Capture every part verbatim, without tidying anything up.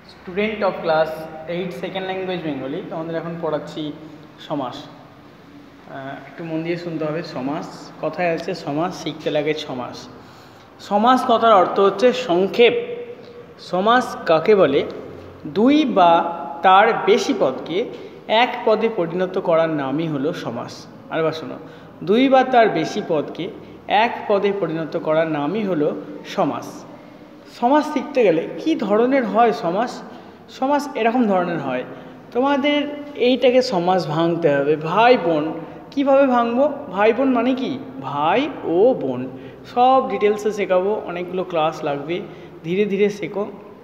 Student of class eight second language Bengali. তোমাদের এখন পড়াচ্ছি সমাস। একটু মন দিয়ে শুনতে হবে। সমাস কথায় আছে সমাস শিখতে লাগে ছমাস। সমাস কথার অর্থ হচ্ছে সংক্ষেপ। সমাস কাকে বলে? দুই বা তার বেশি পদকে এক পদে পরিণত করার নামই হলো সমাস। আরেকবার শোনো, দুই বা তার বেশি পদকে এক পদে পরিণত করার নামই হলো সমাস। সমাস শিখতে গেলে কি ধরনের হয় সমাস? সমাস এরকম ধরনের হয়, তোমাদের এইটাকে সমাস ভাঙতে হবে। ভাই বোন কীভাবে ভাঙবো? ভাই বোন মানে কি? ভাই ও বোন সব ডিটেলসে শেখাবো, অনেকগুলো ক্লাস লাগবে, ধীরে ধীরে শেখো।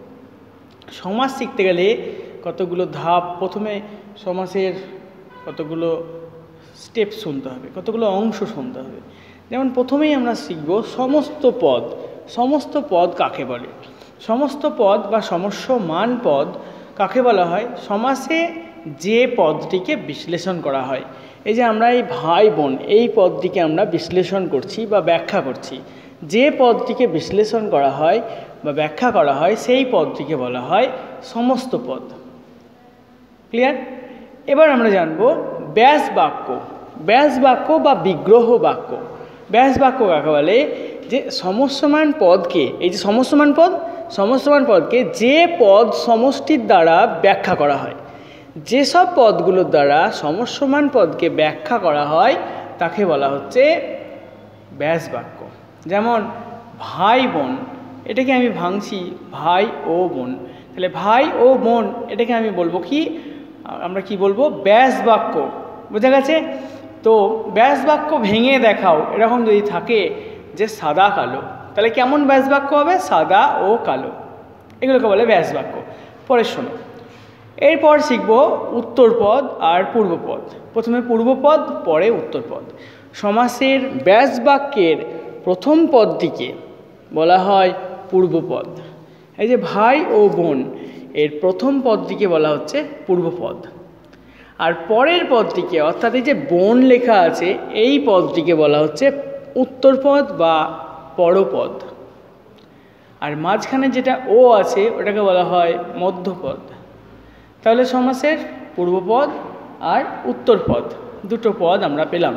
সমাস শিখতে গেলে কতগুলো ধাপ, প্রথমে সমাসের কতগুলো স্টেপ শুনতে হবে, কতগুলো অংশ শুনতে হবে। যেমন প্রথমেই আমরা শিখব সমস্ত পদ। সমস্ত পদ কাকে বলে? সমস্ত পদ বা সমস্যমান পদ কাকে বলা হয়? সমাসে যে পদটিকে বিশ্লেষণ করা হয়। এই যে আমরা এই ভাই বোন এই পদটিকে আমরা বিশ্লেষণ করছি বা ব্যাখ্যা করছি, যে পদটিকে বিশ্লেষণ করা হয় বা ব্যাখ্যা করা হয় সেই পদটিকে বলা হয় সমস্ত পদ। ক্লিয়ার? এবার আমরা জানব ব্যাস বাক্য। ব্যাস বাক্য বা বিগ্রহ বাক্য। ব্যাস বাক্য কাকে বলে? যে সমস্যমান পদকে, এই যে সমস্যমান পদ, সমস্যমান পদকে যে পদ সমষ্টির দ্বারা ব্যাখ্যা করা হয়, যেসব পদগুলোর দ্বারা সমস্যমান পদকে ব্যাখ্যা করা হয় তাকে বলা হচ্ছে ব্যাস বাক্য। যেমন ভাই বোন, এটাকে আমি ভাঙছি ভাই ও বোন, তাহলে ভাই ও বোন এটাকে আমি বলবো কি? আমরা কি বলবো? ব্যাস বাক্য। বোঝা গেছে? তো ব্যাস বাক্য ভেঙে দেখাও এরকম যদি থাকে যে সাদা কালো, তাহলে কেমন ব্যাস বাক্য হবে? সাদা ও কালো, এগুলোকে বলে ব্যাস বাক্য। পরে শোনো, এরপর শিখব উত্তরপদ আর পূর্বপদ। প্রথমে পূর্বপদ, পরে উত্তরপদ। সমাসের ব্যাস বাক্যের প্রথম পদটিকে বলা হয় পূর্বপদ। এই যে ভাই ও বোন এর প্রথম পদটিকে বলা হচ্ছে পূর্বপদ, আর পরের পদটিকে, অর্থাৎ এই যে বোন লেখা আছে এই পদটিকে বলা হচ্ছে উত্তরপদ বা পরপদ, আর মাঝখানে যেটা ও আছে ওটাকে বলা হয় মধ্যপদ। তাহলে সমাসের পূর্বপদ আর উত্তরপদ দুটো পদ আমরা পেলাম।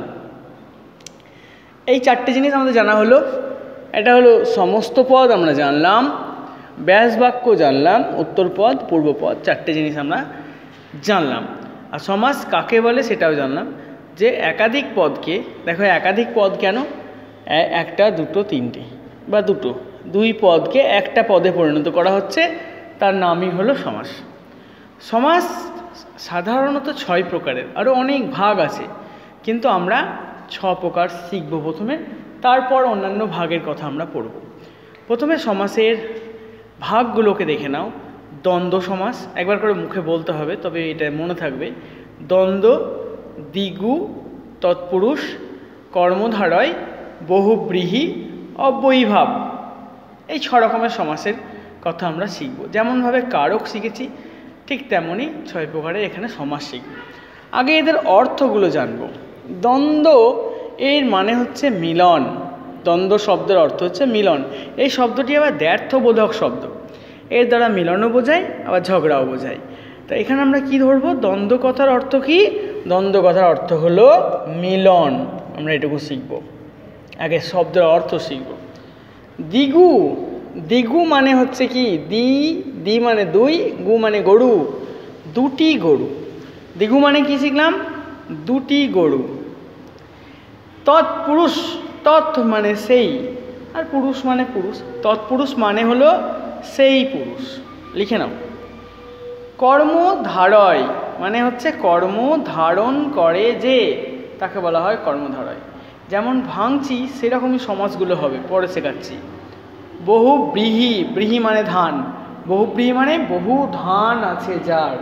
এই চারটে জিনিস আমাদের জানা হলো। এটা হলো সমস্ত পদ আমরা জানলাম, ব্যাস বাক্য জানলাম, উত্তরপদ পূর্বপদ, চারটে জিনিস আমরা জানলাম। আর সমাস কাকে বলে সেটাও জানলাম, যে একাধিক পদকে, দেখো একাধিক পদ কেন? একটা, দুটো, তিনটে বা দুটো, দুই পদকে একটা পদে পরিণত করা হচ্ছে, তার নামই হলো সমাস। সমাস সাধারণত ছয় প্রকারের, আরও অনেক ভাগ আছে, কিন্তু আমরা ছ প্রকার শিখব প্রথমে, তারপর অন্যান্য ভাগের কথা আমরা পড়ব। প্রথমে সমাসের ভাগগুলোকে দেখে নাও। দ্বন্দ্ব সমাস, একবার করে মুখে বলতে হবে তবে এটা মনে থাকবে। দ্বন্দ্ব, দ্বিগু, তৎপুরুষ, কর্মধারয়, বহুব্রীহি, অব্যয়ীভাব, এই ছ রকমের সমাসের কথা আমরা শিখব। যেমনভাবে কারক শিখেছি ঠিক তেমনই ছয় প্রকারের এখানে সমাস শিখব। আগে এদের অর্থগুলো জানব। দ্বন্দ্ব এর মানে হচ্ছে মিলন। দ্বন্দ্ব শব্দের অর্থ হচ্ছে মিলন। এই শব্দটি আবার দ্ব্যর্থবোধক শব্দ, এর দ্বারা মিলনও বোঝায় আবার ঝগড়াও বোঝায়। তা এখানে আমরা কি ধরবো? দ্বন্দ্ব কথার অর্থ কি? দ্বন্দ্ব কথার অর্থ হলো মিলন। আমরা এটুকু শিখব, আগে শব্দের অর্থ শিখব। দ্বিগু, দ্বিগু মানে হচ্ছে কি? দ্বি, দ্বি মানে দুই, গু মানে গরু, দুটি গরু। দ্বিগু মানে কি শিখলাম? দুটি গরু। তৎপুরুষ, তৎ মানে সেই, আর পুরুষ মানে পুরুষ, তৎপুরুষ মানে হলো সেই পুরুষ, লিখে নাও। কর্মধারয় মানে হচ্ছে কর্ম ধারণ করে যে, তাকে বলা হয় কর্মধারয়। যেমন ভাঙছি সেরকমই সমাসগুলো হবে, পরে শেখাচ্ছি। বহুব্রীহি, ব্রীহি মানে ধান, বহুব্রীহি মানে বহু ধান আছে যার।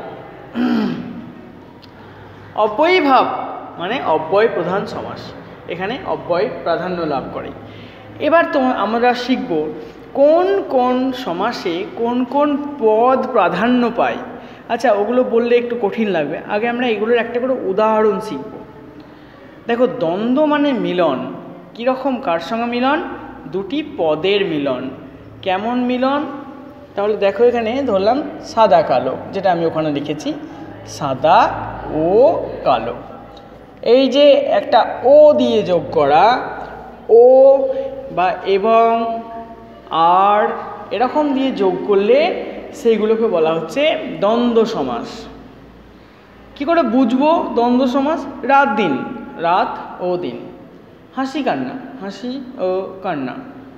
অব্যয়ীভাব মানে অব্যয় প্রধান সমাস, এখানে অব্যয় প্রাধান্য লাভ করে। এবার তো আমরা শিখব কোন কোন সমাসে কোন কোন পদ প্রাধান্য পায়। আচ্ছা, ওগুলো বললে একটু কঠিন লাগবে, আগে আমরা এগুলোর একটা করে উদাহরণ শিখব। দেখো, দ্বন্দ্ব মানে মিলন। কীরকম, কার সঙ্গে মিলন? দুটি পদের মিলন। কেমন মিলন? তাহলে দেখো এখানে ধরলাম সাদা কালো, যেটা আমি ওখানে লিখেছি সাদা ও কালো। এই যে একটা ও দিয়ে যোগ করা, ও বা এবং আর এরকম দিয়ে যোগ করলে সেইগুলোকে বলা হচ্ছে দ্বন্দ্ব সমাস। কি করে বুঝবো দ্বন্দ্ব সমাস? রাত দিন, রাত ও দিন। হাসি কান্না, হাসি ও কান্না।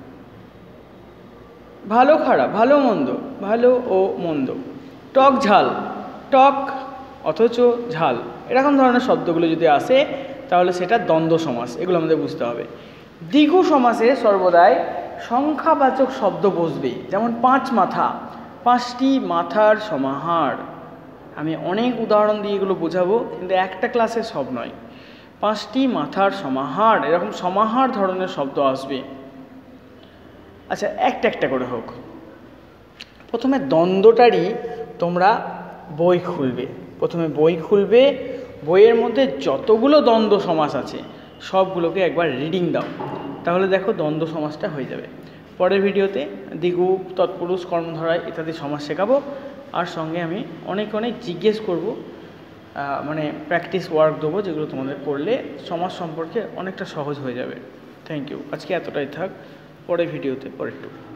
ভালো খারাপ, ভালো মন্দ, ভালো ও মন্দ। টক ঝাল, টক অথচ ঝাল, এরকম ধরনের শব্দগুলো যদি আসে তাহলে সেটা দ্বন্দ্ব সমাস। এগুলো আমাদের বুঝতে হবে। দ্বিগু সমাসে সর্বদাই সংখ্যাবাচক শব্দ বসবে, যেমন পাঁচ মাথা, পাঁচটি মাথার সমাহার। আমি অনেক উদাহরণ দিয়ে এগুলো বোঝাবো, কিন্তু একটা ক্লাসে সব নয়। পাঁচটি মাথার সমাহার, এরকম সমাহার ধরনের শব্দ আসবে। আচ্ছা, একটা একটা করে হোক। প্রথমে দ্বন্দ্বটারই তোমরা বই খুলবে, প্রথমে বই খুলবে, বইয়ের মধ্যে যতগুলো দ্বন্দ্ব সমাস আছে সবগুলোকে একবার রিডিং দাও, তাহলে দেখো দ্বন্দ্ব সমাসটা হয়ে যাবে। পরের ভিডিওতে দ্বিগু, তৎপুরুষ, কর্মধারয় ইত্যাদি সমাস শেখাবো, আর সঙ্গে আমি অনেক অনেক জিজ্ঞেস করব, মানে প্র্যাকটিস ওয়ার্ক দেবো, যেগুলো তোমাদের করলে সমাজ সম্পর্কে অনেকটা সহজ হয়ে যাবে। Thank you. আজকে এতটাই থাক, পরের ভিডিওতে পরেরটুকু।